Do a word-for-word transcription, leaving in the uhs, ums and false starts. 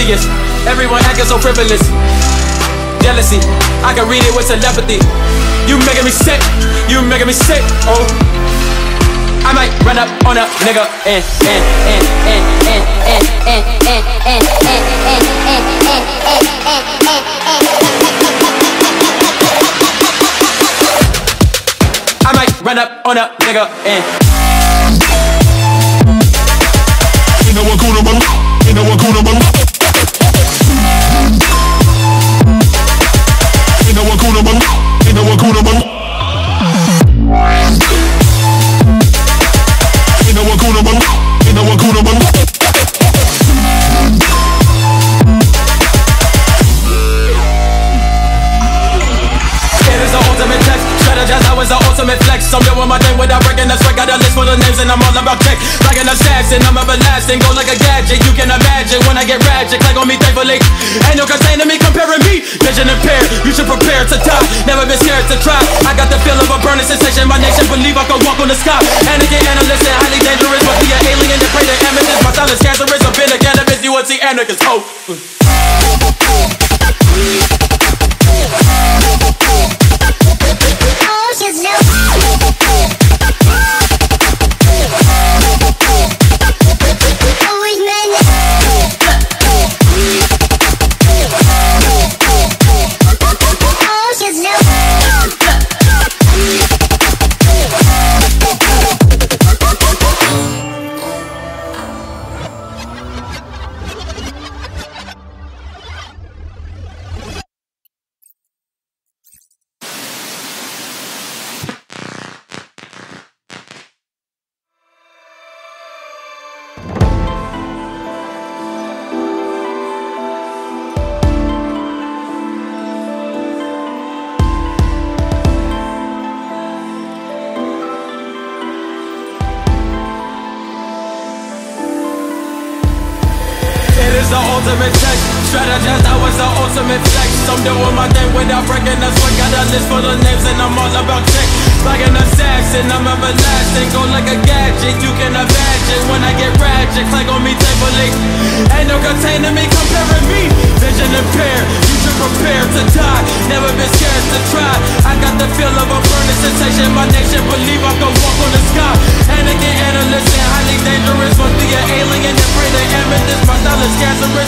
oblivious. Everyone acting so frivolous. Jealousy, I can read it with telepathy. You making me sick, you making me sick, oh. I might run up on a nigga and, and, and, and, and, and, and, and, and, and, and, and, and, I might run up on a nigga and you know what cool about, you know what cool about, you know what cool about, you know what cool about, you know what cool about, you know what cool about. It is the ultimate text, strategize, I was the ultimate flex. I'm doing my thing without breaking the sweat. Got a list full of names and I'm all about check. Like an assassin, I'm everlasting, go like a gadget. You can imagine when I get ratchet, click on me thankfully. Ain't no containing me, comparing me. Vision impaired, you should prepare to die. Never been scared to try. I got the feel of a burning sensation. My nation believe I can walk on the sky. Anakin, analyst, and highly dangerous. Must be an alien to pray to amethyst. My silence cancerous, I've been a cannabis. You would see anarchist, oh. The ultimate text, strategize, I was the ultimate flex. I'm doing my thing without breaking the sweat. Got a list full of names and I'm all about check. Like an assassin, I'm everlasting, go like a gadget. You can imagine when I get ratchet, click on me thankfully. Ain't no containing me, comparing me. Vision impaired, you should prepare to die. Never been scared to try. I got the feel of a burning sensation. My nation believe I can walk on the sky. Anakin, analyst, and highly dangerous. Must be an alien to pray to amethyst. My style is cancerous.